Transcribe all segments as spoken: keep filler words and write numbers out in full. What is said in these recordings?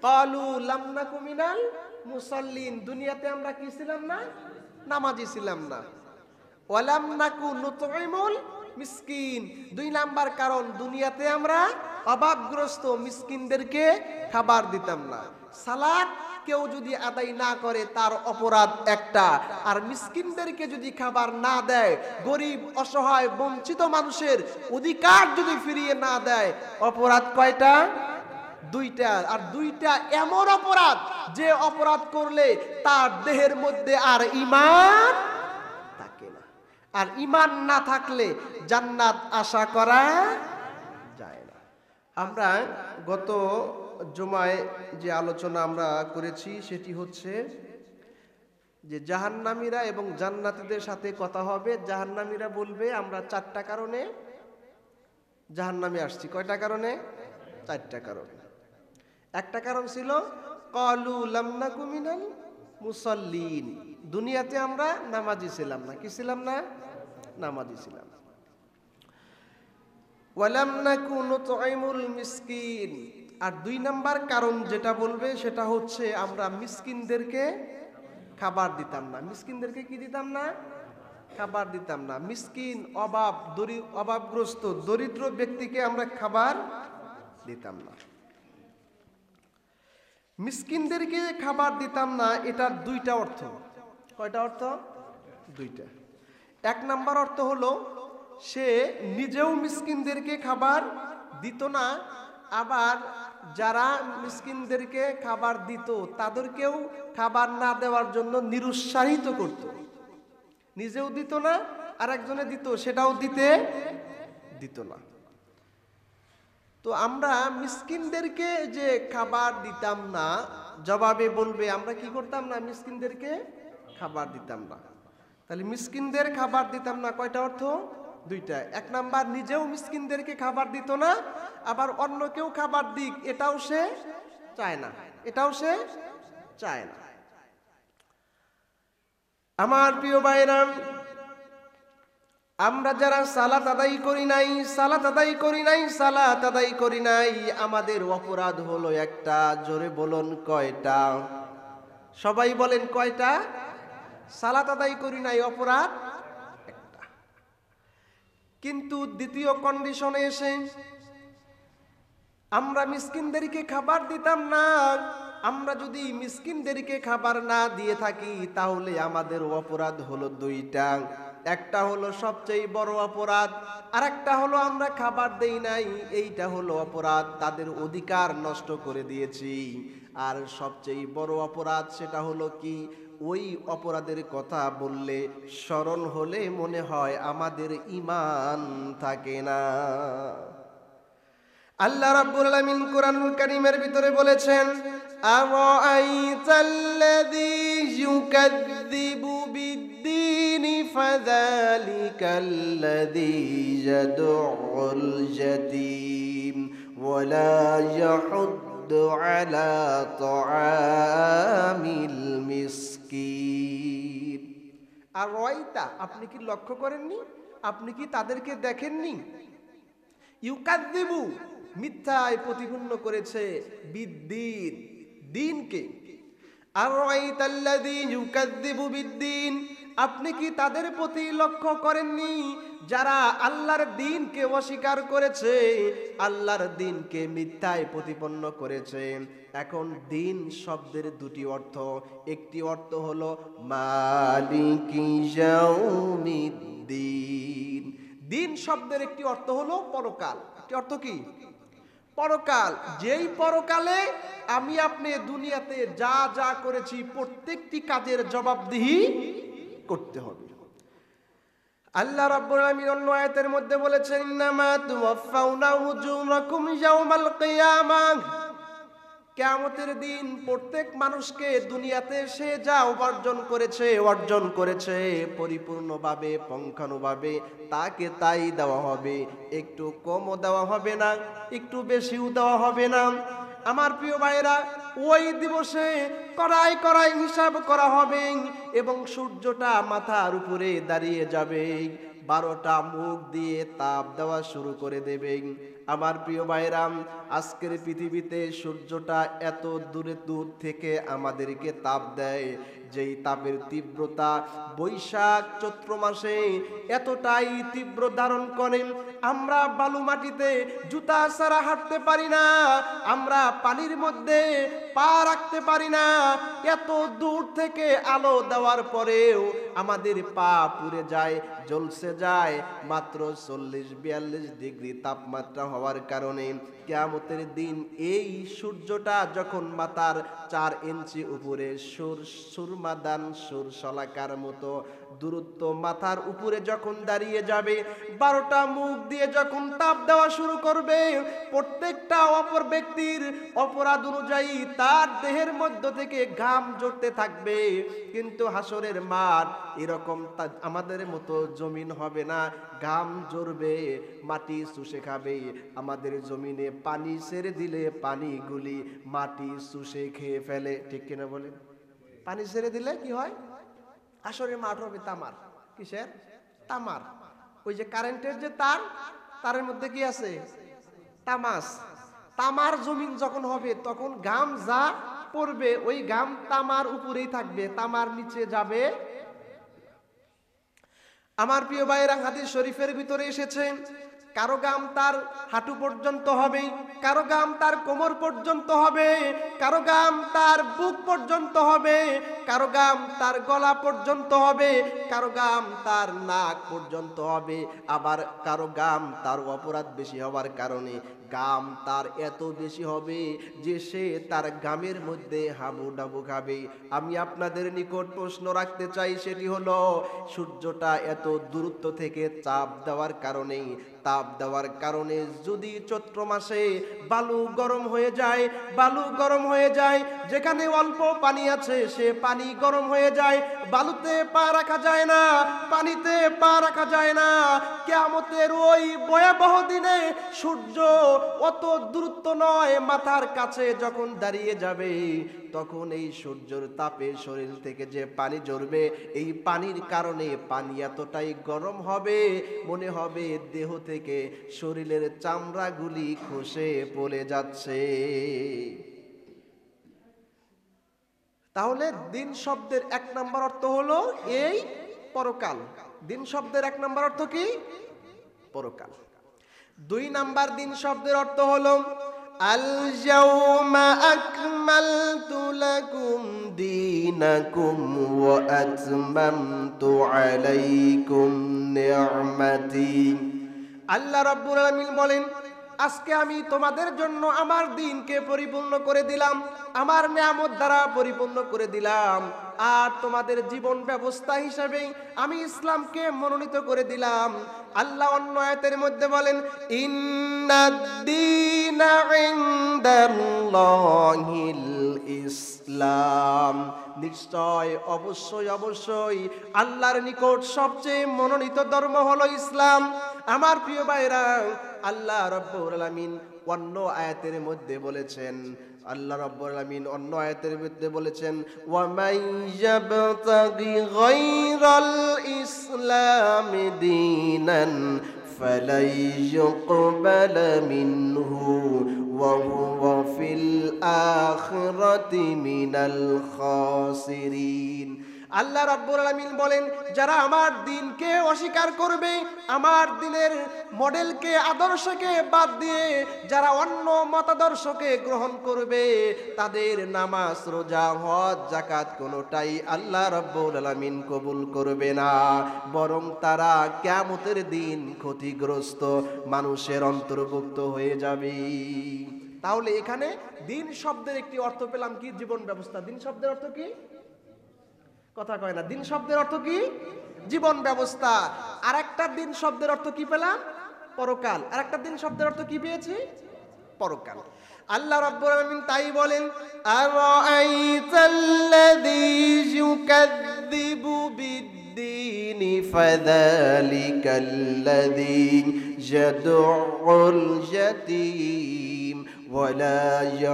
ক্বালু লাম নাকু মিনাল মুসাল্লিন, দুনিয়াতে আমরা কি ছিলাম না? নামাজি ছিলাম না। ওয়া লাম নাকু নুতঈমুল মিসকিন, দুই নাম্বার কারণ দুনিয়াতে আমরা অভাবগ্রস্ত মিসকিনদেরকে খাবার দিতাম না। সালাত কেউ যদি আদায় না করে তার অপরাধ একটা, আর মিসকিনদেরকে যদি খাবার না দেয়, গরিব অসহায় বঞ্চিত মানুষের অধিকার যদি ফিরিয়ে না দেয়, অপরাধ কয়টা? দুইটা। আর দুইটা এমন অপরাধ যে অপরাধ করলে তার দেহের মধ্যে আর ঈমান থাকে না, আর ঈমান না থাকলে জান্নাত আশা করা যায় না। আমরা গত জুমায় যে আলোচনা আমরা করেছি সেটি হচ্ছে যে জাহান্নামীরা এবং জান্নাতীদের সাথে কথা হবে। জাহান্নামীরা বলবে আমরা চারটা কারণে জাহান্নামে আসছি। কয়টা কারণে? চারটা কারণে। একটা কারণ ছিল ক্বালু লাম নাকু মিনাল মুসাল্লিন, দুনিয়াতে আমরা নামাজি ছিলাম না। কি ছিলাম না? নামাজি ছিলাম। ওয়া লাম নাকু নুতঈমুল মিসকিন, আর দুই নাম্বার কারণ যেটা বলবে সেটা হচ্ছে আমরা মিসকিনদেরকে খাবার দিতাম না। মিসকিনদেরকে কি দিতাম না? খাবার দিতাম না। মিসকিন, অভাব, দরিদ্র, অভাবগ্রস্ত দরিদ্র ব্যক্তিকে আমরা খাবার দিতাম না। মিসকিনদেরকে খাবার দিতাম না, এটার দুইটা অর্থ। কয়টা অর্থ? দুইটা। এক নাম্বার অর্থ হলো সে নিজেও মিসকিনদেরকে খাবার দিত না, আবার যারা মিসকিনদেরকে খাবার দিত তাদেরকেও খাবার না দেওয়ার জন্য নিরুৎসাহিত করত। নিজেও দিত না, আর একজনে দিত সেটাও দিতে দিত না। তো আমরা মিসকিনদেরকে যে খাবার দিতাম না, জবাবে বলবে আমরা কি করতাম না? মিসকিনদেরকে খাবার দিতাম না। তাহলে মিসকিনদের খাবার দিতাম না, কয়টা অর্থ? দুইটা। এক নাম্বার নিজেও মিসকিনদেরকে খাবার দিত না, আবার অন্য কেউ খাবার দিক এটাও সে চায় না, এটাও সে চায় না। আমার প্রিয় ভাইরা, আমরা যারা সালাত আদায় করি নাই সালাত আদায় করি নাই সালাত আদায় করি নাই আমাদের অপরাধ হলো একটা। জোরে বলুন কয়টা? সবাই বলেন কয়টা? সালাত আদায় করি নাই অপরাধ একটা। কিন্তু দ্বিতীয় কন্ডিশনে এসে আমরা মিসকিনদেরকে খাবার দিতাম না। আমরা যদি মিসকিনদেরকে খাবার না দিয়ে থাকি তাহলে আমাদের অপরাধ হলো দুইটা। একটা হলো সবচেয়ে বড় অপরাধ, আর একটা হলো আমরা খাবার দেই নাই, এইটা হলো অপরাধ, তাদের অধিকার নষ্ট করে দিয়েছি। আর সবচেয়ে বড় অপরাধ সেটা হলো কি? ওই অপরাধের কথা বললে, স্মরণ হলে মনে হয় আমাদের ঈমান থাকে না। আল্লাহ রাব্বুল আলামিন কোরআনুল কারীমের ভিতরে বলেছেন, আরাআইতাল্লাযী ইউকাযযিবু বিদ্দীনি ফাযালিকাল্লাযী ইয়াদউল ইয়াতীম ওয়া লা ইয়াহুদ্দু আলা তাআমিল মিসকিন। আরাআইতা, আপনি কি লক্ষ্য করেননি? আপনি কি তাদেরকে দেখেননি? ইউকাযযিবু, মিথ্যায় প্রতিপন্ন করেছে, বিদ্দিন, দিনকে। আরাআইতাল্লাযী ইউকাযযিবু বিদ্দিন, আপনি কি তাদের প্রতি লক্ষ্য করেননি যারা আল্লাহর দ্বীনকে অস্বীকার করেছে, আল্লাহর দ্বীনকে মিথ্যায় প্রতিপন্ন করেছে। এখন দ্বীন শব্দের দুটি অর্থ। একটি অর্থ হলো মালিকি ইয়াউমিদ্দিন। দ্বীন শব্দের একটি অর্থ হলো পরকাল। একটি অর্থ কি? পরকাল। যেই পরকালে আমি আপনি দুনিয়াতে যা যা করেছি প্রত্যেকটি কাজের জবাবদিহি করতে হবে। আল্লাহ রাব্বুল আলামিন অন্য আয়াতের মধ্যে বলেছেন, ইন্নামা তুওয়াফাউনা উজুরাকুম ইয়াওমাল কিয়ামাহ, কিয়ামতের দিন প্রত্যেক মানুষকে দুনিয়াতে সে যা উপার্জন করেছে অর্জন করেছে পরিপূর্ণভাবে পঙ্খানুভাবে তাকে তাই দেওয়া হবে। একটু কমও দেওয়া হবে না, একটু বেশিও দেওয়া হবে না। আমার প্রিয় ভাইরা, ওই দিবসে কড়াই কড়াই হিসাব করা হবে এবং সূর্যটা মাথার উপরে দাঁড়িয়ে যাবে, বারোটা মুখ দিয়ে তাপ দেওয়া শুরু করে দেবে। আমার প্রিয় ভাইরাম, আজকের পৃথিবীতে সূর্যটা এত দূরে দূর থেকে আমাদেরকে তাপ দেয়, যেই তাপের তীব্রতা বৈশাখ চৈত্র মাসে এতটাই তীব্র ধারণ করে, আমরা বালু মাটিতে জুতা ছাড়া হাঁটতে পারি না, আমরা পানির মধ্যে পা রাখতে পারি না। এত দূর থেকে আলো দেওয়ার পরেও আমাদের পা পুড়ে যায়, জ্বলছে যায়। মাত্র চল্লিশ বিয়াল্লিশ ডিগ্রি তাপমাত্রা হওয়ার কারণে কিয়ামতের দিন এই সূর্যটা যখন মাথার চার ইঞ্চি উপরে সুর সুরমাদান সুর শলাকার মতো দূরত্ব মাথার উপরে যখন দাঁড়িয়ে যাবে, বারোটা মুখ দিয়ে যখন তাপ দেওয়া শুরু করবে, প্রত্যেকটা অপর ব্যক্তির অপরাধ অনুযায়ী তার দেহের মধ্য থেকে ঘাম ঝরতে থাকবে। কিন্তু হাসরের মাঠ এরকম আমাদের মতো জমিন হবে না, ঘাম ঝরবে, মাটি চুষে খাবে। আমাদের জমিনে পানি ছেড়ে দিলে পানিগুলি মাটি চুষে খেয়ে ফেলে, ঠিক কিনা বলেন? পানি ছেড়ে দিলে কি হয়? হাসরের মাঠ হবে তামার। কিসের? তামার। ওই যে কারেন্টের যে তার, তারের মধ্যে কি আছে? তামাস। তামার জমিন যখন হবে তখন ঘাম যা পড়বে ওই ঘাম তামার উপরেই থাকবে, তামার নিচে যাবে। আমার প্রিয় ভাইয়েরা, হাদিস শরীফের ভিতরে এসেছে কারো গাম তার হাঁটু পর্যন্ত হবে, কারো গাম তার কোমর পর্যন্ত হবে, কারো গাম তার বুক পর্যন্ত হবে, কারো গাম তার গলা পর্যন্ত হবে, কারো গাম তার নাক পর্যন্ত হবে। আবার কারো গাম তার অপরাধ বেশি হওয়ার কারণে গাম তার এত বেশি হবে যে সে তার গামের মধ্যে হাবু ডাবু খাবে। আমি আপনাদের নিকট প্রশ্ন রাখতে চাই, সেটি হলো সূর্যটা এত দূরত্ব থেকে চাপ দেওয়ার কারণে তাপ দেওয়ার কারণে যদি চৈত্র মাসে বালু গরম হয়ে যায়, বালু গরম হয়ে যায়, যেখানে অল্প পানি আছে সে পানি গরম হয়ে যায়, বালুতে পা রাখা যায় না, পানিতে পা রাখা যায় না। কিয়ামতের ওই ভয়াবহ দিনে সূর্য অত দূরত্ব নয়, মাথার কাছে যখন দাঁড়িয়ে যাবে তখন এই সূর্যের তাপে শরীর থেকে যে পানি ঝরবে, এই পানির কারণে পানি এতটাই গরম হবে মনে হবে দেহ থেকে শরীরের চামড়াগুলি খসে পড়ে যাচ্ছে। তাহলে দিন শব্দের এক নম্বর অর্থ হলো এই পরকাল। দিন শব্দের এক নম্বর অর্থ কি? পরকাল। দুই নাম্বার দিন শব্দের অর্থ হলো আল ইয়াউমা আকমালতু লাকুম দীনাকুম ওয়া আতমামতু আলাইকুম নি'মাতি। আল্লাহ রাব্বুল আলামিন বলেন, আজকে আমি তোমাদের জন্য আমার দ্বীনকে পরিপূর্ণ করে দিলাম, আমার নিয়ামত দ্বারা পরিপূর্ণ করে দিলাম, আর তোমাদের জীবন ব্যবস্থা হিসেবে আমি ইসলামকে মনোনীত করে দিলাম। আল্লাহ অন্য আয়াতের মধ্যে বলেন, ইন্নাদ-দীনা ইনদাল্লাহিল ইসলাম, নিশ্চয় অবশ্যই অবশ্যই আল্লাহর নিকট সবচেয়ে মনোনীত ধর্ম হলো ইসলাম। আমার প্রিয় ভাইরা, আল্লাহ রাব্বুল আলামিন অন্য আয়াতের মধ্যে বলেছেন, আল্লাহ রাব্বুল আলামিন অন্য আয়াতের মধ্যে বলেছেন, ওয়া মান ইয়াবতাগি গায়রাল ইসলামি দীনান ফালাই ইউকবালা মিনহু ওয়া হুয়া ফিল আখিরাতি মিনাল খাসিরিন। আল্লাহ রাব্বুল আলামিন বলেন, যারা আমার দ্বীনকে অস্বীকার করবে, আমার দ্বীনের মডেলকে আদর্শকে বাদ দিয়ে যারা অন্য মতাদর্শকে গ্রহণ করবে, তাদের নামাজ রোজা হজ যাকাত কোনোটাই আল্লাহ রাব্বুল আলামিন কবুল করবে না, বরং তারা কিয়ামতের দিন ক্ষতিগ্রস্ত মানুষের অন্তর্ভুক্ত হয়ে যাবে। তাহলে এখানে দ্বীন শব্দের একটি অর্থ পেলাম কি? জীবন ব্যবস্থা। দ্বীন শব্দের অর্থ কি? কথা কয় না। দ্বীন শব্দের অর্থ কি? জীবন ব্যবস্থা। আর একটা দ্বীন শব্দের অর্থ কি পেলাম? পরকাল। আর একটা দ্বীন শব্দের অর্থ কি পেয়েছি? পরকাল। আল্লাহ রাব্বুল আলামিন তাই বলেন, আরাআইতাল্লাযী ইউকাযযিবু বিদ্দীনি ফাযালিকাল্লাযী ইয়াদউল ইয়াতীম ওয়া লা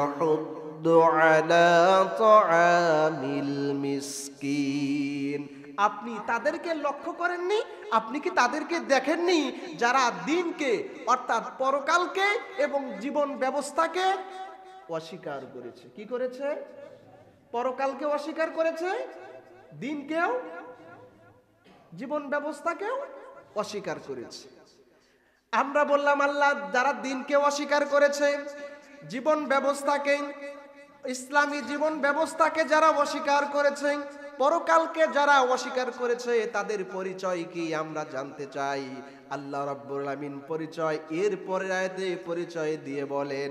ইয়াহুদ্দু আলা তাআমিল মিসকিন। আপনি তাদেরকে লক্ষ্য করেননি? আপনি কি তাদেরকে দেখেননি যারা দিনকে অর্থাৎ পরকালকে এবং জীবন ব্যবস্থাকে অস্বীকার করেছে? কি করেছে? পরকালকে অস্বীকার করেছে, দিনকেও জীবন ব্যবস্থাকেও অস্বীকার করেছে। আমরা বললাম আল্লাহ যারা দিনকে অস্বীকার করেছে, জীবন ব্যবস্থাকে, ইসলামী জীবন ব্যবস্থাকে যারা অস্বীকার করেছে, পরকালকে যারা অস্বীকার করেছে, তাদের পরিচয় কি আমরা জানতে চাই। আল্লাহ রাব্বুল আলামিন পরিচয় এর পরের আয়াতে পরিচয় দিয়ে বলেন,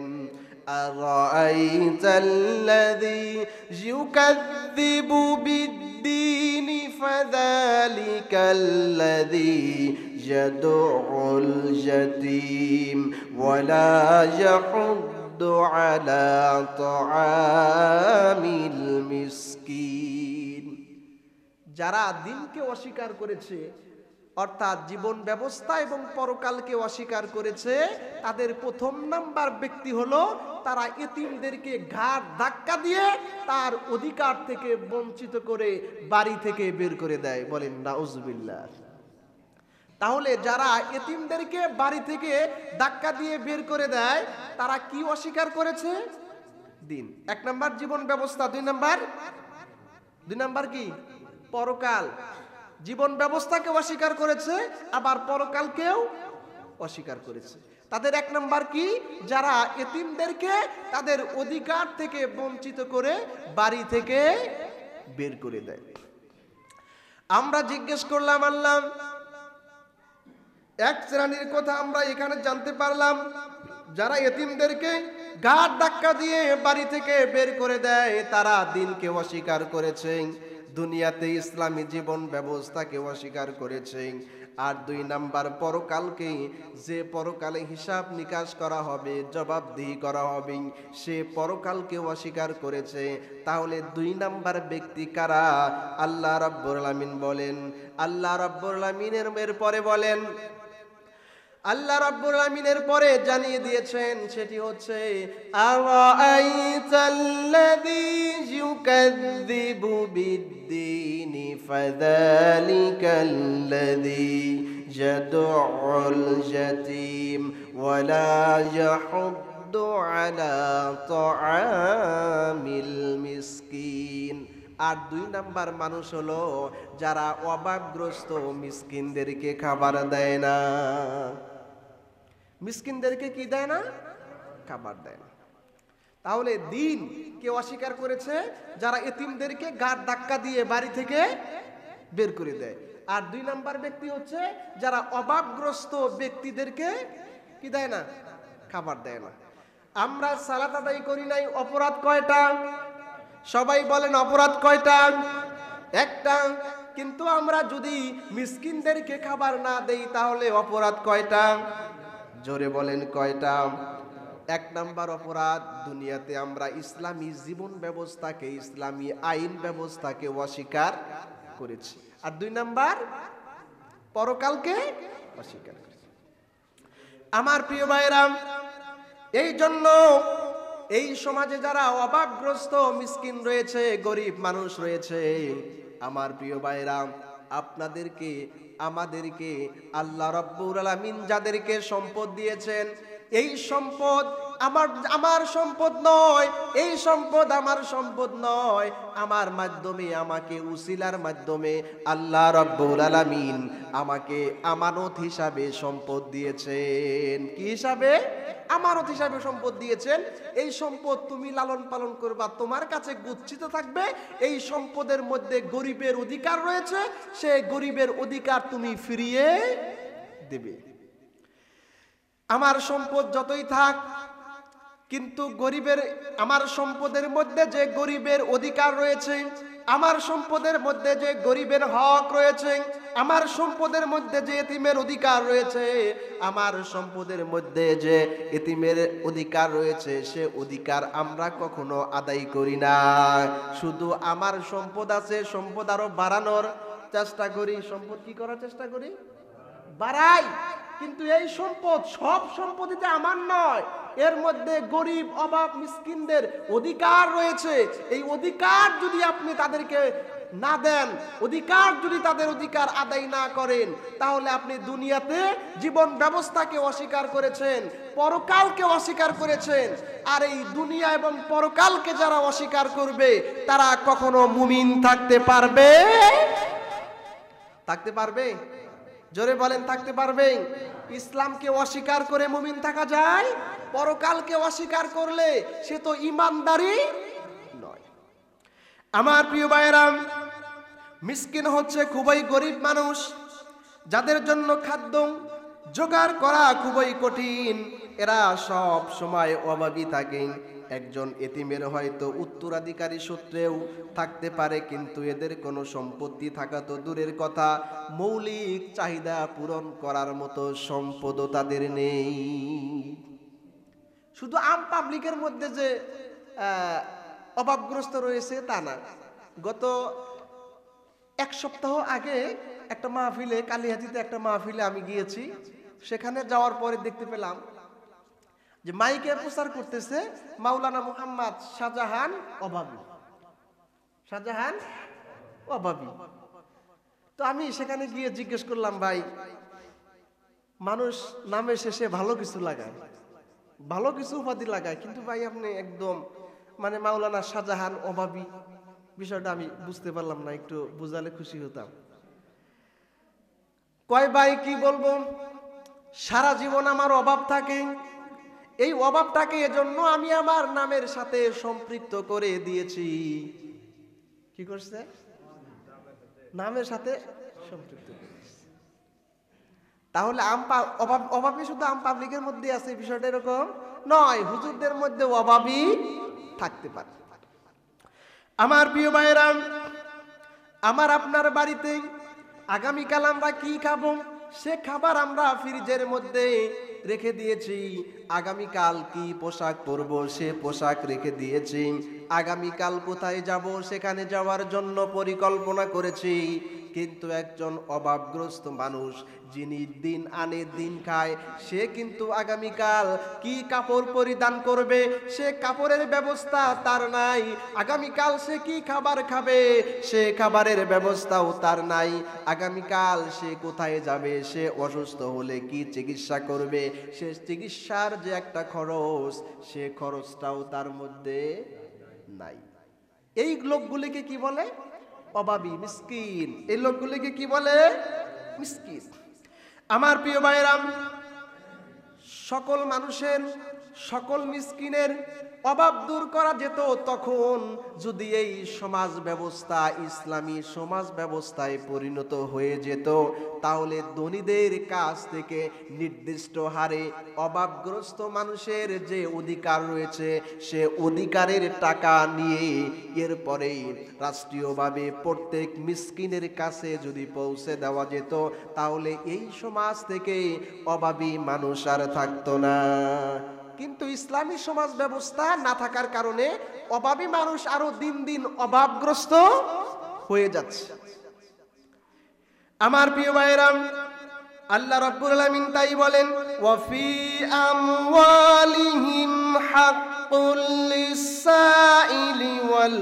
আরাআইতাল্লাযী ইউকাযযিবু বিদ্দীনি ফাযালিকাল্লাযী ইয়াদউল ইয়াতীম ওয়ালা ইয়াহুদ্দু আলা তাআমিল মিসকিন। যারা দিনকে অস্বীকার করেছে অর্থাৎ জীবন ব্যবস্থা এবং পরকালকে অস্বীকার করেছে, তাদের প্রথম নাম্বার ব্যক্তি হলো তারা এতিমদেরকে ঘাড় ধাক্কা দিয়ে তার অধিকার থেকে বঞ্চিত করে বাড়ি থেকে বের করে দেয়। বলেন নাউজুবিল্লাহ। তাহলে যারা এতিমদেরকে বাড়ি থেকে ধাক্কা দিয়ে বের করে দেয়, তারা কি অস্বীকার করেছে? দিন। এক নাম্বার জীবন ব্যবস্থা, দুই নাম্বার দুই নাম্বার কি? পরকাল। জীবন ব্যবস্থাকে অস্বীকার করেছে, আবার পরকালকেও অস্বীকার করেছে। তাদের এক নাম্বার কি? যারা এতিমদেরকে তাদের অধিকার থেকে বঞ্চিত করে বাড়ি থেকে বের করে দেয়। আমরা জিজ্ঞেস করলাম আল্লাহ, এক শ্রেণীর কথা আমরা এখানে জানতে পারলাম, যারা এতিমদেরকে ঘাড় ধাক্কা দিয়ে বাড়ি থেকে বের করে দেয়, তারা দিনকে অস্বীকার করেছে, দুনিয়াতে ইসলামী জীবন ব্যবস্থাকে অস্বীকার করেছে। আর দুই নাম্বার পরকালকে, যে পরকালে হিসাব নিকাশ করা হবে, জবাবদিহি করা হবে, সে পরকালকে অস্বীকার করেছে। তাহলে দুই নাম্বার ব্যক্তি কারা? আল্লাহ রাব্বুল আলামিন বলেন, আল্লাহ রাব্বুল আলামিনের এর পরে বলেন, আল্লাহ রাব্বুল আলামিনের পরে জানিয়ে দিয়েছেন, সেটি হচ্ছে আরাআইতাল্লাযী ইউকাযযিবু বিদ্দীনি ফাযালিকাল্লাযী ইয়াদউল ইয়াতীম ওয়ালা ইয়াহুদ্দু আলা তাআমিল মিসকিন। আর দুই নাম্বার মানুষ হলো যারা অভাবগ্রস্ত মিসকিনদেরকে খাবার দেয় না। মিসকিনদেরকে কি দেয় না? খাবার দেয় না। তাহলে দিন কে অস্বীকার করেছে? যারা এতিমদেরকে ঘাড় ধাক্কা দিয়ে বাড়ি থেকে বের করে দেয়। আর দুই নাম্বার ব্যক্তি হচ্ছে যারা অভাবগ্রস্ত ব্যক্তিদেরকে কি দেয় না? খাবার দেয় না। আমরা সালাত আদায় করি নাই, অপরাধ কয়টা? সবাই বলেন অপরাধ কয়টা? একটা। কিন্তু আমরা যদি মিসকিনদেরকে খাবার না দেই, তাহলে অপরাধ কয়টা? জোরে বলেন কয়টা? এক নাম্বার অপরাধ, দুনিয়াতে আমরা ইসলামী জীবন ব্যবস্থাকে, ইসলামী আইন ব্যবস্থাকে অস্বীকার করেছি। আর দুই নাম্বার পরকালকে অস্বীকার করেছি। আমার প্রিয় ভাইরা, এই জন্য এই সমাজে যারা অভাবগ্রস্ত মিসকিন রয়েছে, গরিব মানুষ রয়েছে, আমার প্রিয় ভাইরা, আপনাদেরকে আমাদেরকে আল্লাহ রাব্বুল আলামিন যাদেরকে সম্পদ দিয়েছেন, এই সম্পদ আমার আমার সম্পদ নয়, এই সম্পদ আমার সম্পদ নয়। আমার মাধ্যমে, আমাকে উসিলার মাধ্যমে আল্লাহ রাব্বুল আলামিন আমাকে আমানত হিসাবে সম্পদ দিয়েছেন। কি হিসাবে? আমানত হিসাবে সম্পদ দিয়েছেন। এই সম্পদ তুমি লালন পালন করবা, তোমার কাছে গচ্ছিত থাকবে। এই সম্পদের মধ্যে গরিবের অধিকার রয়েছে, সে গরিবের অধিকার তুমি ফিরিয়ে দেবে। আমার সম্পদ যতই থাক, কিন্তু গরিবের, আমার সম্পদের মধ্যে যে গরিবের অধিকার রয়েছে, আমার সম্পদের মধ্যে যে গরিবের হক রয়েছে, আমার সম্পদের মধ্যে যে এতিমের অধিকার রয়েছে, আমার সম্পদের মধ্যে যে এতিমের অধিকার রয়েছে, সে অধিকার আমরা কখনো আদায় করি না। শুধু আমার সম্পদ আছে, সম্পদ আরো বাড়ানোর চেষ্টা করি। সম্পদ কি করার চেষ্টা করি? বাড়াই। কিন্তু এই সম্পদ সব সম্পত্তিতে আমার নয়, এর মধ্যে গরিব অভাব মিসকিনদের অধিকার রয়েছে। এই অধিকার যদি আপনি তাদেরকে না দেন, অধিকার যদি তাদের অধিকার আদায় না করেন, তাহলে আপনি দুনিয়াতে জীবন ব্যবস্থাকে অস্বীকার করেছেন, পরকালকে অস্বীকার করেছেন। আর এই দুনিয়া এবং পরকালকে যারা অস্বীকার করবে তারা কখনো মুমিন থাকতে পারবে থাকতে পারবে জোরে বলেন, থাকতে পারবে? ইসলামকে অস্বীকার করে মুমিন থাকা যায়? পরকালকে অস্বীকার করলে সে তো ঈমানদারি নয়। আমার প্রিয় ভাইরা, মিসকিন হচ্ছে খুবই গরিব মানুষ, যাদের জন্য খাদ্য জোগাড় করা খুবই কঠিন। এরা সব সময় অভাবী থাকে। একজন এতিমের হয়তো উত্তরাধিকারী সূত্রেও থাকতে পারে, কিন্তু এদের কোনো সম্পত্তি থাকা তো দূরের কথা, মৌলিক চাহিদা পূরণ করার মতো সম্পদও তাদের নেই। শুধু আম পাবলিকের মধ্যে যে অভাবগ্রস্ত রয়েছে তা না। গত এক সপ্তাহ আগে একটা মাহফিলে, কালিহাতিতে একটা মাহফিলে আমি গিয়েছি। সেখানে যাওয়ার পরে দেখতে পেলাম যে মাইকে প্রচার করতেছে মাওলানা মুহাম্মদ শাহজাহান অভাবী, শাহজাহান অভাবী। তো আমি সেখানে গিয়ে জিজ্ঞেস করলাম, ভাই, মানুষ নামের শেষে ভালো কিছু লাগায়, ভালো কিছু উপাধি লাগায়, কিন্তু ভাই আপনি একদম মানে মাওলানা শাহজাহান অভাবী, বিষয়টা আমি বুঝতে পারলাম না, একটু বুঝালে খুশি হতাম। কয় ভাই কি বলবো, সারা জীবন আমার অভাব থাকে, এই অভাবটাকে এজন্য আমি আমার নামের সাথে সম্পৃক্ত করে দিয়েছি। কি করছে? নামের সাথে সম্পৃক্ত করেছে। তাহলে আম অভাব অভাবী শুধু আম পাবলিকের মধ্যে আছে, বিষয়টা এরকম নয়, হুজুরদের মধ্যে অভাবী থাকতে পারে। আমার প্রিয় ভাইরা, আমার আপনার বাড়িতে আগামীকাল আমরা কি খাবো সে খাবার আমরা ফ্রিজের মধ্যে রেখে দিয়েছি। আগামীকাল কি পোশাক পরবো সে পোশাক রেখে দিয়েছি। আগামীকাল কোথায় যাব সেখানে যাওয়ার জন্য পরিকল্পনা করেছি। কিন্তু একজন অভাবগ্রস্ত মানুষ যিনি দিন আনে দিন খায়, সে কিন্তু আগামীকাল কি কাপড় পরিধান করবে সে কাপড়ের ব্যবস্থা তার নাই। আগামীকাল সে কি খাবার খাবে সে খাবারের ব্যবস্থাও তার নাই। আগামীকাল সে কোথায় যাবে, সে অসুস্থ হলে কি চিকিৎসা করবে, সে চিকিৎসার যে একটা খরচ সে খরচটাও তার মধ্যে নাই। এই লোকগুলিকে কি বলে? অভাবী, মিসকিন। এই লোকগুলিকে কি বলে? মিসকিন। আমার প্রিয় ভাইরা, সকল মানুষের, সকল মিসকিনের অভাব দূর করা যেত তখন যদি এই সমাজ ব্যবস্থা ইসলামী সমাজ ব্যবস্থায় পরিণত হয়ে যেত, তাহলে ধনীদের কাছ থেকে নির্দিষ্ট হারে অভাবগ্রস্ত মানুষের যে অধিকার রয়েছে সে অধিকারের টাকা নিয়ে এরপরেই রাষ্ট্রীয়ভাবে প্রত্যেক মিসকিনের কাছে যদি পৌঁছে দেওয়া যেত, তাহলে এই সমাজ থেকে অভাবী মানুষ আর থাকতো না। কিন্তু ইসলামী সমাজ ব্যবস্থা না থাকার কারণে অভাবী মানুষ আরো দিন দিন অভাবগ্রস্ত হয়ে যাচ্ছে। আমার প্রিয় ভাইরা, আল্লাহ রাব্বুল আলামিন তাই বলেন, ওয়া ফি আমওয়ালিহিম হাক্কুল লিসাইলি ওয়াল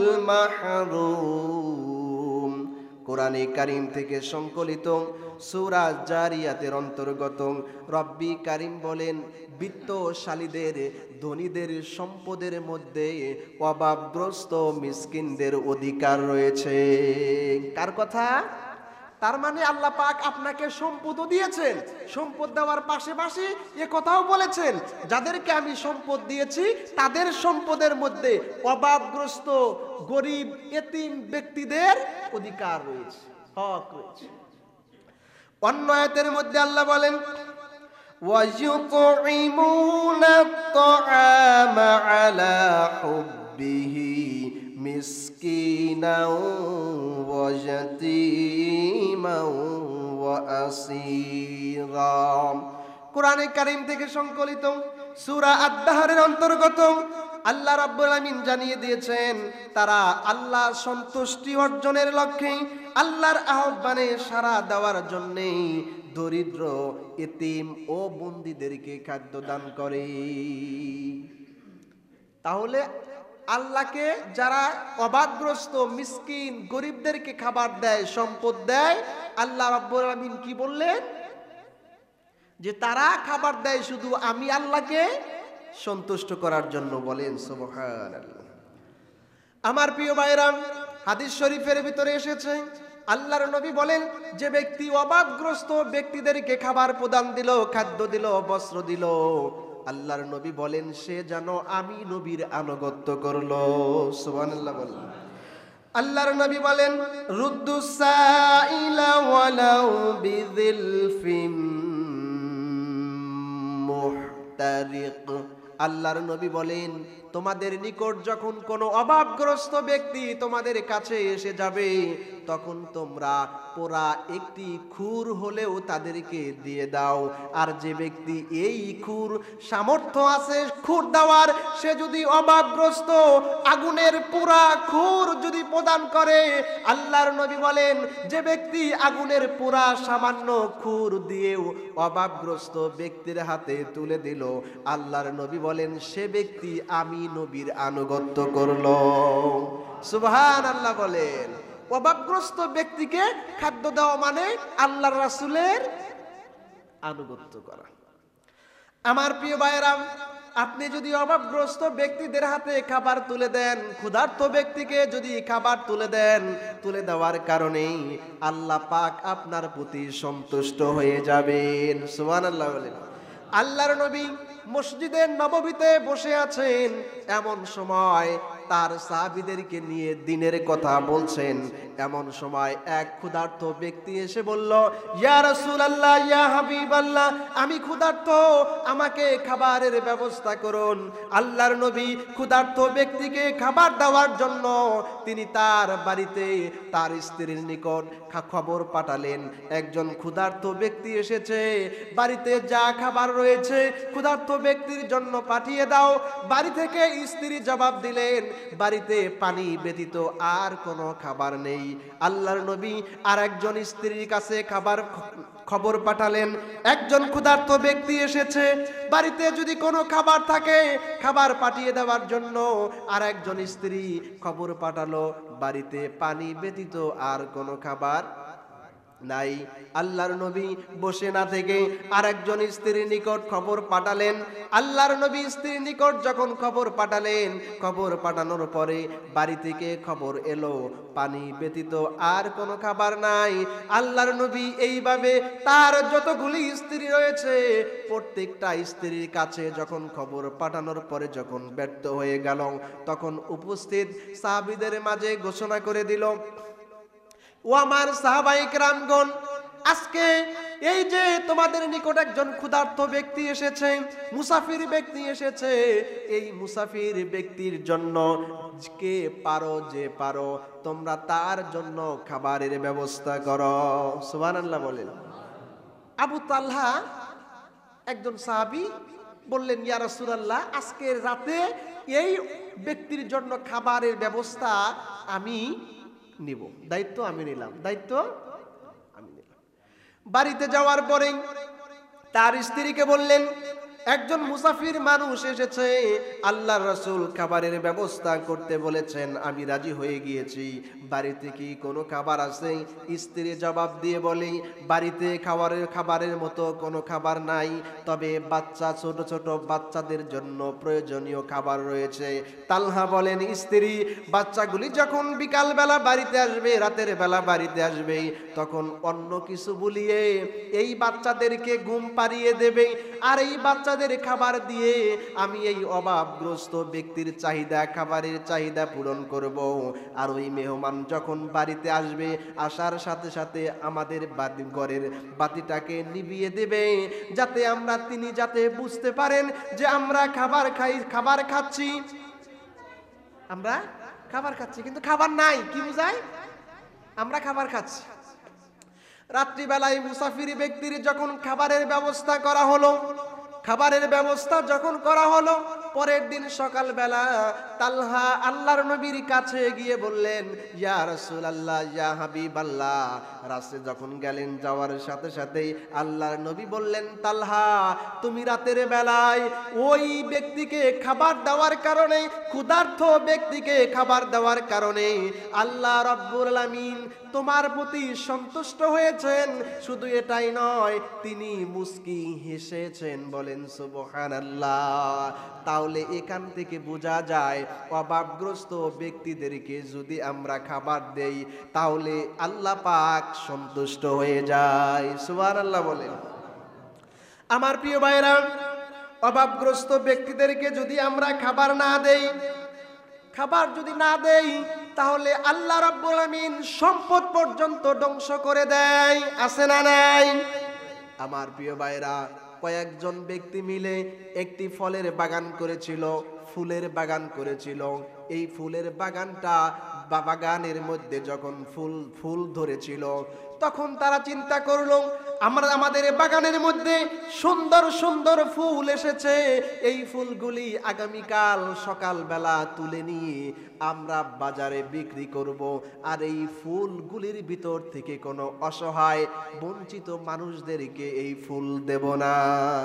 মাহরুম। কোরআনে কারীম থেকে সংকলিত সূরা জারিয়াতের অন্তর্গত রব্বি কারীম বলেন, বিত্তশালীদের, ধনীদের সম্পদের মধ্যে অভাবগ্রস্ত মিসকিনদের অধিকার রয়েছে। কার কথা? তার মানে আল্লাহ পাক আপনাকে সম্পদ দিয়েছেন, সম্পদ দেওয়ার পাশাপাশি এ কথাও বলেছেন যাদেরকে আমি সম্পদ দিয়েছি তাদের সম্পদের মধ্যে অভাবগ্রস্ত গরিব এতিম ব্যক্তিদের অধিকার রয়েছে, হক রয়েছে। অন্য আয়াতের মধ্যে আল্লাহ বলেন, ওয়ায়ুতঈমুনা আত-তাআমা আলা হুব্বিহি মিসকিনাও ওয়া ইয়াতীমাও ওয়া আসীরা। কোরআনে কারীম থেকে সংকলিত সূরা আদ-দাহরের অন্তর্গত আল্লাহ রাব্বুল আলামিন জানিয়ে দিয়েছেন তারা আল্লাহ সন্তুষ্টি অর্জনের লক্ষ্যে, আল্লাহর আহ্বানে সাড়া দেওয়ার জন্যে দরিদ্র, এতিম ও বন্দীদেরকে খাদ্য দান করে। তাহলে আল্লাহকে যারা অভাবগ্রস্ত, মিসকিন, গরিবদেরকে খাবার দেয়, সম্পদ দেয়, আল্লাহ রাব্বুল আলামিন কি বললেন? যে তারা খাবার দেয় শুধু আমি আল্লাহকে সন্তুষ্ট করার জন্য। বলেন সুবহানাল্লাহ। আমার প্রিয় ভাইরা, হাদিস শরীফের ভিতরে এসেছে আল্লাহর নবী বলেন, যে ব্যক্তি অভাবগ্রস্ত ব্যক্তিদেরকে খাবার প্রদান দিল, খাদ্য দিল, বস্ত্র দিল, আল্লাহর নবী বলেন সে যেন আমি নবীর আনুগত্য করলো। সুবহানাল্লাহ বলেন। আল্লাহর নবী বলেন, রুদ্দুস সাইলা ওয়ালাউ বিযিলফিম মুহতারিক। আল্লাহর নবী বলেন, তোমাদের নিকট যখন কোনো অভাবগ্রস্ত ব্যক্তি তোমাদের কাছে এসে যাবে, তখন তোমরা পোড়া একটি খুর হলেও তাদেরকে দিয়ে দাও। আর যে ব্যক্তি এই খুর সামর্থ্য আছে খুর দেওয়ার, সে যদি অভাবগ্রস্ত আগুনের পোড়া খুর যদি প্রদান করে, আল্লাহর নবী বলেন যে ব্যক্তি আগুনের পোড়া সামান্য খুর দিয়েও অভাবগ্রস্ত ব্যক্তির হাতে তুলে দিল, আল্লাহর নবী বলেন সে ব্যক্তি আমি নবীর আনুগত্য করলো। সুবহানাল্লাহ বলেন। অভাবগ্রস্ত ব্যক্তিকে খাদ্য দেওয়া মানে আল্লাহর রাসূলের আনুগত্য করা। আমার প্রিয় ভাইরা, আপনি যদি অভাবগ্রস্ত ব্যক্তিদের হাতে খাবার তুলে দেন, ক্ষুধার্ত ব্যক্তিকে যদি খাবার তুলে দেন, তুলে দেওয়ার কারণে আল্লাহ পাক আপনার প্রতি সন্তুষ্ট হয়ে যাবেন। সুবহানাল্লাহ বলেন। আল্লাহর নবী মসজিদের নববীতে বসে আছেন, এমন সময় তার সাহাবীদেরকে নিয়ে দ্বীনের কথা বলছেন। এমন সময় এক ক্ষুধার্ত ব্যক্তি এসে বলল, ইয়া রাসূলুল্লাহ, ইয়া হাবিবাল্লাহ, আমি ক্ষুধার্ত, আমাকে খাবারের ব্যবস্থা করুন। আল্লাহর নবী ক্ষুধার্ত ব্যক্তিকে খাবার দেওয়ার জন্য তিনি তার বাড়িতে তার স্ত্রীর নিকট খবর পাঠালেন, একজন ক্ষুধার্ত ব্যক্তি এসেছে, বাড়িতে যা খাবার রয়েছে ক্ষুধার্ত ব্যক্তির জন্য পাঠিয়ে দাও। বাড়ি থেকে স্ত্রী জবাব দিলেন, বাড়িতে পানি ব্যতীত আর কোনো খাবার নেই। আল্লাহর নবী আর একজন স্ত্রীর কাছে খাবার খবর পাঠালেন, একজন ক্ষুধার্ত ব্যক্তি এসেছে, বাড়িতে যদি কোনো খাবার থাকে খাবার পাঠিয়ে দেওয়ার জন্য। আর একজন স্ত্রী খবর পাঠালো, বাড়িতে পানি ব্যতীত আর কোনো খাবার নাই। আল্লাহর নবী বসে না থেকে আরেকজন স্ত্রীর নিকট খবর পাঠালেন। আল্লাহর নবী স্ত্রীর নিকট যখন খবর পাঠালেন, খবর পাঠানোর পরে বাড়ি থেকে খবর এলো পানি ব্যতীত আর কোনো খাবার নাই। আল্লাহর নবী এইভাবে তার যতগুলি স্ত্রী রয়েছে প্রত্যেকটা স্ত্রীর কাছে যখন খবর পাঠানোর পরে যখন ব্যর্থ হয়ে গেল, তখন উপস্থিত সাহাবীদের মাঝে ঘোষণা করে দিল, ও আমার সাহাবায়ে কেরামগণ, আজকে এই যে তোমাদের নিকট একজন ক্ষুধার্ত ব্যক্তি এসেছে, মুসাফির ব্যক্তি এসেছে, এই মুসাফির ব্যক্তির জন্য কে পারো যে পারো তোমরা তার জন্য খাবারের ব্যবস্থা করো। সুবহানাল্লাহ বলেন। আবু তালহা একজন সাহাবী বললেন, ইয়া রাসূলুল্লাহ, আজকে রাতে এই ব্যক্তির জন্য খাবারের ব্যবস্থা আমি নিব, দায়িত্ব আমি নিলাম, দায়িত্ব আমি নিলাম। বাড়িতে যাওয়ার পরে তার স্ত্রীকে বললেন, একজন মুসাফির মানুষ এসেছে, আল্লাহর রাসূল খাবারের ব্যবস্থা করতে বলেছেন, আমি রাজি হয়ে গিয়েছি, বাড়িতে কি কোনো খাবার আছে? স্ত্রী জবাব দিয়ে বলে, বাড়িতে খাবারের খাবারের মতো কোনো খাবার নাই, তবে বাচ্চা ছোট ছোট বাচ্চাদের জন্য প্রয়োজনীয় খাবার রয়েছে। তালহা বলেন, স্ত্রী বাচ্চাগুলি যখন বিকাল বেলা বাড়িতে আসবে, রাতের বেলা বাড়িতে আসবে, তখন অন্য কিছু বলিয়ে এই বাচ্চাদেরকে ঘুম পাড়িয়ে দেবে, আর এই বাচ্চা খাবার দিয়ে আমি এই অভাবগ্রস্ত ব্যক্তির চাহিদা, খাবারের চাহিদা পূরণ করব। আর ওই মেহমান যখন বাড়িতে আসবে, আসার সাথে সাথে আমাদের ঘরের বাতিটাকে নিভিয়ে দেবে, যাতে আমরা তিনি যাতে বুঝতে পারেন যে আমরা খাবার খাই, খাবার খাচ্ছি, আমরা খাবার খাচ্ছি, কিন্তু খাবার নাই, কি বুঝায়? আমরা খাবার খাচ্ছি। রাত্রিবেলায় মুসাফির ব্যক্তির যখন খাবারের ব্যবস্থা করা হলো, খাবারের ব্যবস্থা যখন করা হলো, পরের দিন সকালবেলা তালহা আল্লাহর নবীর কাছে গিয়ে বললেন, ইয়া রাসূলুল্লাহ, ইয়া হাবিবাল্লাহ। রাস্তায় যখন গেলেন, যাওয়ার সাথে সাথেই আল্লাহর নবী বললেন, তালহা, তুমি রাতের বেলায় ওই ব্যক্তিকে খাবার দেওয়ার কারণে, ক্ষুধার্ত ব্যক্তিকে খাবার দেওয়ার কারণে আল্লাহ রাব্বুল আলামিন তোমার প্রতি সন্তুষ্ট হয়েছেন। শুধু এটাই নয়, তিনি মুস্কি হেসেছেন। বলেন সুবহানাল্লাহ। তাহলে এখান থেকে বোঝা যায়, অভাবগ্রস্ত ব্যক্তিদেরকে যদি আমরা খাবার দেই তাহলে আল্লাহ পাক সন্তুষ্ট হয়ে যায়। সুবহানাল্লাহ বলেন। আমার প্রিয় ভাইরা, অভাবগ্রস্ত ব্যক্তিদেরকে যদি আমরা খাবার না দেই, খাবার যদি না দেই তাহলে আল্লাহ রাব্বুল আমিন সম্পদ পর্যন্ত ধ্বংস করে দেয়। আছে না নাই? আমার প্রিয় ভাইরা, কয়েকজন ব্যক্তি মিলে একটি ফলের বাগান করেছিল, ফুলের বাগান করেছিল। এই ফুলের বাগানটা বা বাগানের মধ্যে যখন ফুল ফুল ধরেছিল, তখন তারা চিন্তা করলো, আমরা আমাদের বাগানের মধ্যে সুন্দর সুন্দর ফুল এসেছে, এই ফুলগুলি আগামীকাল সকালবেলা তুলে নিয়ে আমরা বাজারে বিক্রি করব, আর এই ফুলগুলির ভিতর থেকে কোনো অসহায় বঞ্চিত মানুষদেরকে এই ফুল দেব না।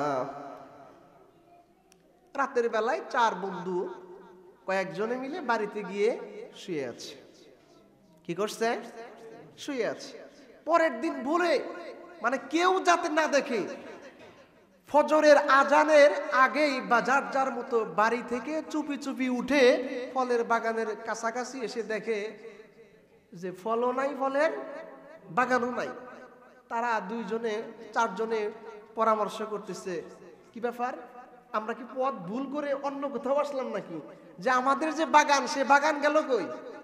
রাতের বেলায় চার বন্ধু কয়েকজনে মিলে বাড়িতে গিয়ে শুয়ে আছে। কি করছে? শুয়ে আছে। পরের দিন ভোরে, মানে কেউ যাতে না দেখে, ফজরের আজানের আগেই বা যার যার মতো বাড়ি থেকে চুপি চুপি উঠে ফলের বাগানের কাছাকাছি এসে দেখে যে ফলও নাই, ফলের বাগানও নাই। তারা দুইজনে চারজনে পরামর্শ করতেছে, কি ব্যাপার, আমরা কি পথ ভুল করে অন্য কোথাও আসলাম নাকি, যে আমাদের যে বাগান সে বাগান গেল কই?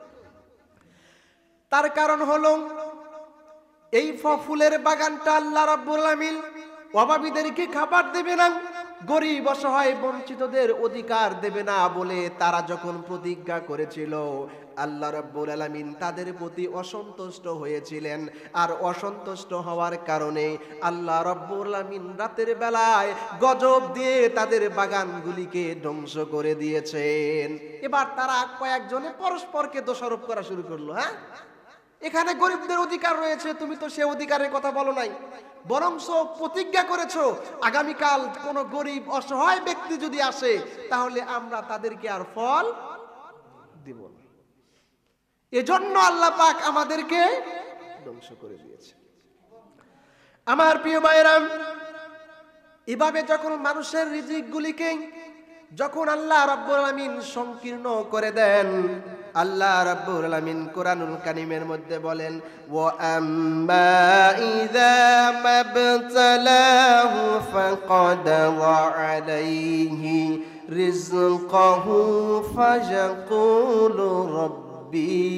তার কারণ হলো, এই ফুলের বাগানটা আল্লাহ রাব্বুল আমিন অভাবীদেরকে খাবার দেবে না, গরিব অসহায় বঞ্চিতদের অধিকার দেবে না বলে তারা যখন প্রতিজ্ঞা করেছিল, আল্লাহ রাব্বুল আলামিন তাদের প্রতি অসন্তুষ্ট হয়েছিলেন। আর অসন্তুষ্ট হওয়ার কারণে আল্লাহ রাব্বুল আলামিন রাতের বেলায় গজব দিয়ে তাদের বাগানগুলিকে ধ্বংস করে দিয়েছেন। এবার তারা কয়েকজনে পরস্পরকে দোষারোপ করা শুরু করলো। হ্যাঁ, এখানে গরিবদের অধিকার রয়েছে, তুমি তো সে অধিকারের কথা বলো নাই, বরংস প্রতিজ্ঞা করেছো আগামীকাল কোন গরিব অসহায় ব্যক্তি যদি আসে তাহলে আমরা তাদেরকে আর ফল দিব না। এজন্য আল্লাহ পাক আমাদেরকে ধ্বংস করে দিয়েছে। আমার প্রিয় ভাইরা, এভাবে যখন মানুষের রিজিকগুলিকে যখন আল্লাহ রাব্বুল আলামিন সংকীর্ণ করে দেন, আল্লাহ রাব্বুল আলামিন কোরআনুল কারীমের মধ্যে বলেন, ওয়া আম্মা ইযা মাবতালাহু ফাকাদারা আলাইহি রিজকাহু ফায়াকুলু রাব্বি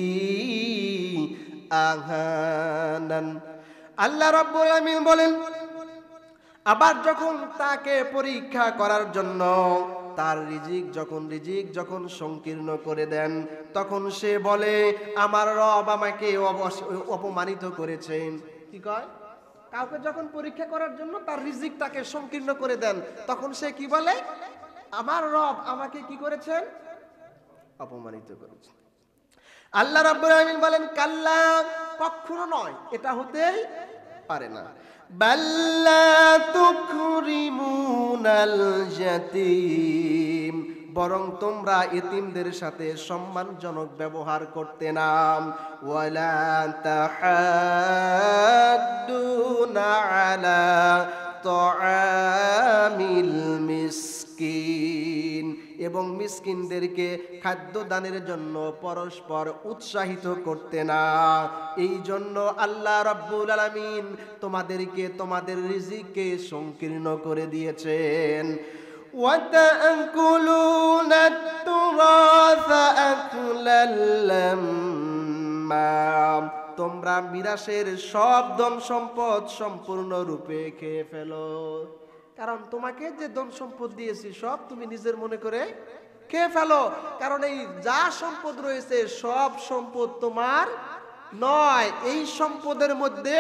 আহানান। আল্লাহ রাব্বুল আলামিন বলেন, আবার যখন তাকে পরীক্ষা করার জন্য তার রিজিক যখন রিজিক যখন সংকীর্ণ করে দেন, তখন সে বলে, আমার রব আমাকে অপমানিত করেছেন। কি কয়? কাউকে যখন পরীক্ষা করার জন্য তার রিজিকটাকে সংকীর্ণ করে দেন, তখন সে কি বলে? আমার রব আমাকে কি করেছেন? অপমানিত করেছেন। আল্লাহ রাব্বুল আলামিন বলেন, কাল্লা, কখনো নয়, এটা হতেই পারে না। বাল্লা তুকরিমুনাল ইয়াতীম, বরং তোমরা এতিমদের সাথে সম্মানজনক ব্যবহার করতে না। ওয়ালা তাহাদ্দুনা আলা তাআমিল মিসকিন, এবং মিসকিনদেরকে খাদ্য দানের জন্য পরস্পর উৎসাহিত করতে না। এই জন্য আল্লাহ রাব্বুল আলামিন তোমাদেরকে তোমাদের রিজিককে সংকীর্ণ করে দিয়েছেন। ওয়া তাআকুলুনা তুরাসা আকলাল লাম্মা, তোমরা মিরাসের সব ধন সম্পদ সম্পূর্ণরূপে খেয়ে ফেলো। কারণ তোমাকে যে ধন সম্পদ দিয়েছি সব তুমি নিজের মনে করে খেয়ে ফেলো। কারণ এই যা সম্পদ রয়েছে সব সম্পদ তোমার নয়, এই সম্পদের মধ্যে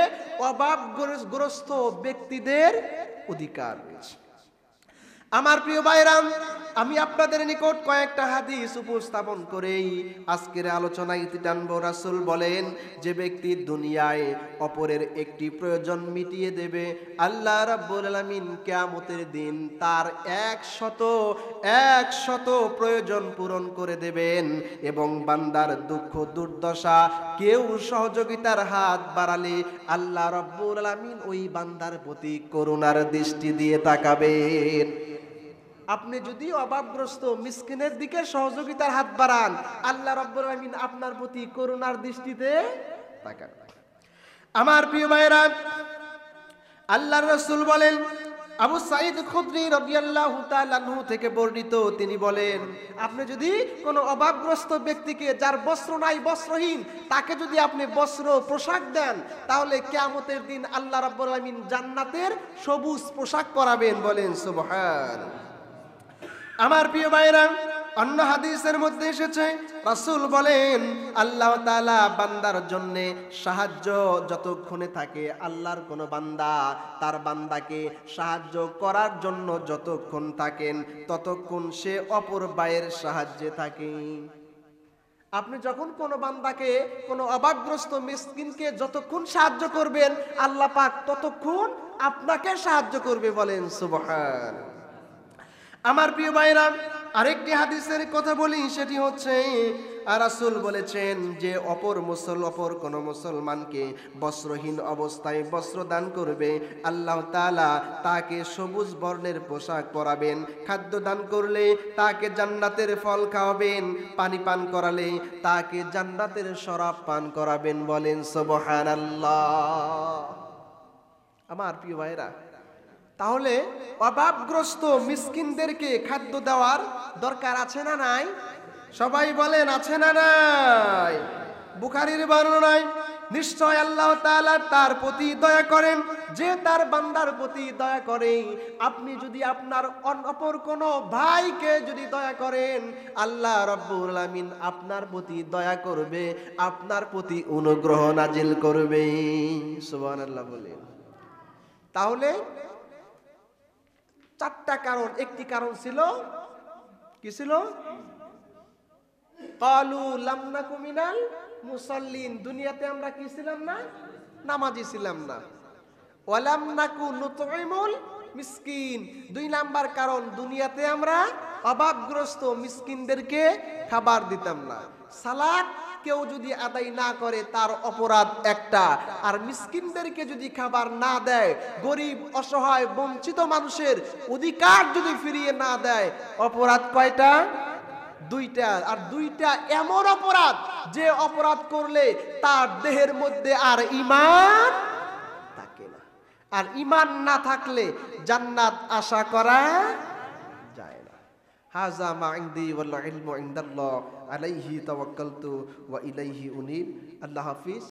অভাবগ্রস্ত ব্যক্তিদের অধিকার রয়েছে। আমার প্রিয় ভাইরা, আমি আপনাদের নিকট কয়েকটা হাদিস উপস্থাপন করেই আজকের আলোচনা ইতি টানবো। রাসূল বলেন, যে ব্যক্তি দুনিয়ায় অপরের একটি প্রয়োজন মিটিয়ে দেবে, আল্লাহ রাব্বুল আলামিন কিয়ামতের দিন তার একশত একশত প্রয়োজন পূরণ করে দেবেন। এবং বান্দার দুঃখ দুর্দশা কেউ সহযোগিতার হাত বাড়ালে আল্লাহ রাব্বুল আলামিন ওই বান্দার প্রতি করুণার দৃষ্টি দিয়ে তাকাবেন। আপনি যদি অভাবগ্রস্ত মিসকিনের দিকে সহযোগিতার হাত বাড়ান, আল্লাহ রাব্বুল আলামিন আপনার প্রতি করুণার দৃষ্টিতে তাকাবেন। আমার প্রিয় ভাইরা, আল্লাহর রাসূল বলেন, আবু সাঈদ খুদরি রাদিয়াল্লাহু তাআলা আনহু থেকে বর্ণিত, তিনি বলেন, আপনি যদি কোনো অভাবগ্রস্ত ব্যক্তিকে, যার বস্ত্র নাই, বস্ত্রহীন, তাকে যদি আপনি বস্ত্র পোশাক দেন, তাহলে কিয়ামতের দিন আল্লাহ রাব্বুল আলামিন জান্নাতের সবুজ পোশাক পরাবেন। বলেন সুবহানাল্লাহ। আমার প্রিয় ভাইরা, অন্য হাদিসের মধ্যে এসেছে, রাসূল বলেন, আল্লাহ তাআলা বান্দার জন্য সাহায্য যতক্ষণে থাকে, আল্লাহর কোন বান্দা তার বান্দাকে সাহায্য করার জন্য যতক্ষণ থাকেন, ততক্ষণ সে অপর ভাইয়ের সাহায্যে থাকে। আপনি যখন কোনো বান্দাকে, কোনো অভাবগ্রস্ত মিসকিনকে যতক্ষণ সাহায্য করবেন, আল্লাহ পাক ততক্ষণ আপনাকে সাহায্য করবে। বলেন সুবহানাল্লাহ। আমার প্রিয় ভাইরা, আরেকটি হাদিসের কথা বলি, সেটি হচ্ছে, রাসূল বলেছেন, যে অপর মুসল অপর কোন মুসলমানকে বস্ত্রহীন অবস্থায় বস্ত্র দান করবে, আল্লাহ তাআলা তাকে সবুজ বর্ণের পোশাক পরাবেন। খাদ্য দান করলে তাকে জান্নাতের ফল খাওয়াবেন, পানি পান করালে তাকে জান্নাতের শরাব পান করাবেন। বলেন সুবহানাল্লাহ। আমার প্রিয় ভাইরা, তাহলে অভাবগ্রস্ত মিসকিনদেরকে খাদ্য দেওয়ার দরকার আছে না নাই? সবাই বলেন, আছে না নাই? বুখারীর বর্ণনায়, নিশ্চয় আল্লাহ তাআলা তার প্রতি দয়া করেন যে তার বান্দার প্রতি দয়া করে। আপনি যদি আপনার অপর কোন ভাইকে যদি দয়া করেন, আল্লাহ রাব্বুল আলামিন আপনার প্রতি দয়া করবে, আপনার প্রতি অনুগ্রহ নাজিল করবে। সুবহানাল্লাহ বলেন। তাহলে চারটা কারণ, একটি কারণ ছিল, কি ছিল? ক্বালু লাম নাকু মিনাল মুসাল্লিন, দুনিয়াতে আমরা কি ছিলাম না? নামাজি ছিলাম না। ওয়া লাম নাকু নুতঈমুল মিসকিন, দুই নাম্বার কারণ, দুনিয়াতে আমরা অভাবগ্রস্ত মিসকিনদেরকে খাবার দিতাম না। সালাত কেউ যদি আদায় না করে তার অপরাধ একটা, আর মিসকিনদেরকে যদি খাবার না দেয়, গরিব অসহায় বঞ্চিত মানুষের অধিকার যদি ফিরিয়ে না দেয়, অপরাধ কয়টা? দুইটা। আর দুইটা এমন অপরাধ যে অপরাধ করলে তার দেহের মধ্যে আর ঈমান থাকে না, আর ঈমান না থাকলে জান্নাত আশা করা যায় না। হাযা মা ইনদি ওয়াল ইলমু ইনদাল্লাহ আলাইহি তাওয়াক্কালতু ওয়া ইলাইহি উনীব। আল্লাহ হাফিজ।